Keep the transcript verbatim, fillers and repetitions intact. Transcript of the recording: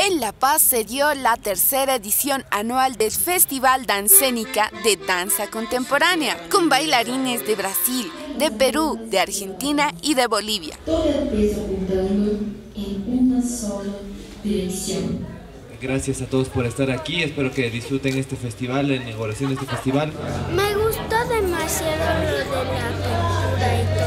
En La Paz se dio la tercera edición anual del Festival Dancénica de Danza Contemporánea, con bailarines de Brasil, de Perú, de Argentina y de Bolivia. Todo el peso apuntando en una sola dirección. Gracias a todos por estar aquí, espero que disfruten este festival, la inauguración de este festival. Me gustó demasiado lo de la cultura y